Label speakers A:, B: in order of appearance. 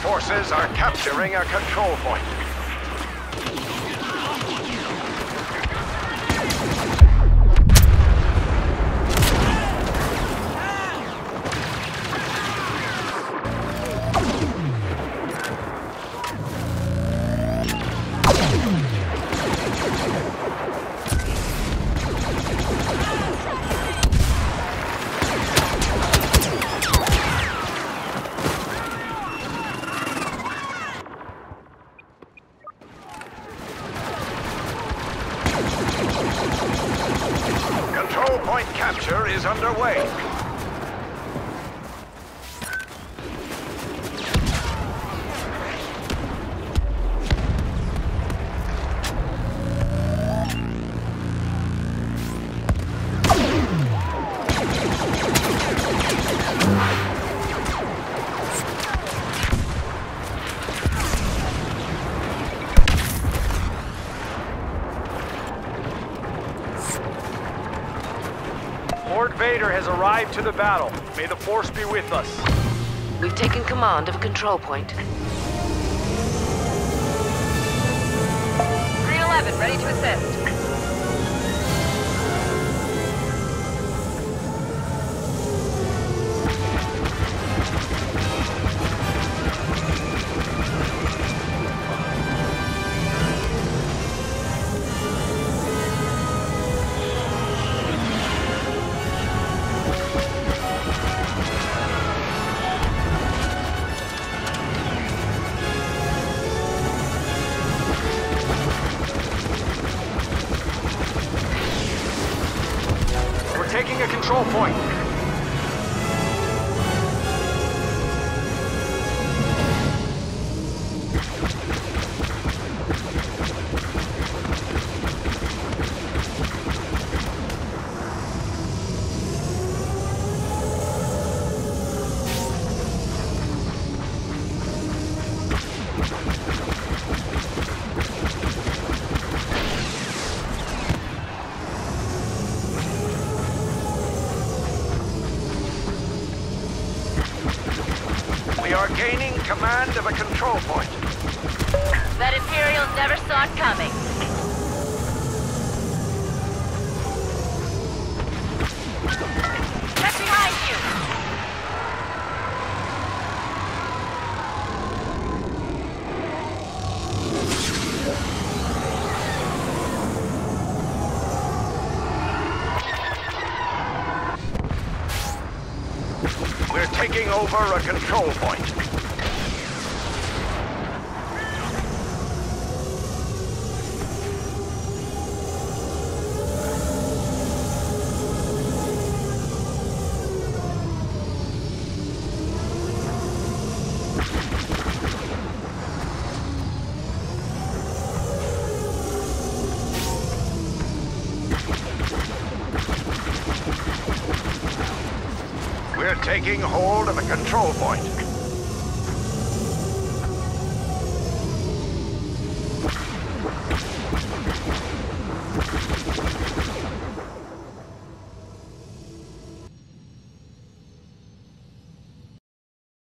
A: forces are capturing a control point. Control point capture is underway.
B: Lord Vader has arrived to the battle. May the Force be with us.
C: We've taken command of a control point.
D: 311, ready to assist.
B: Taking a control point.
A: We are gaining command of a control point.
D: That Imperials never saw it coming. Check behind you!
A: We're taking over a control point. We're taking hold of a control point.